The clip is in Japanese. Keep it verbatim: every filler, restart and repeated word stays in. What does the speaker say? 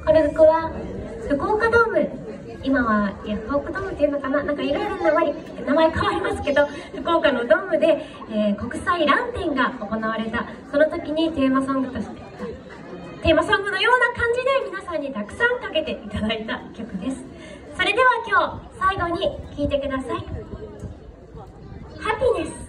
この曲は福岡ドーム、今はヤフオクドームっていうのかな、なんかいろいろ名前名前変わりますけど、福岡のドームで、えー、国際ラン展が行われた、その時にテーマソングとしてテーマソングのような感じで皆さんにたくさんかけていただいた曲です。それでは今日最後に聴いてください。ハピネス。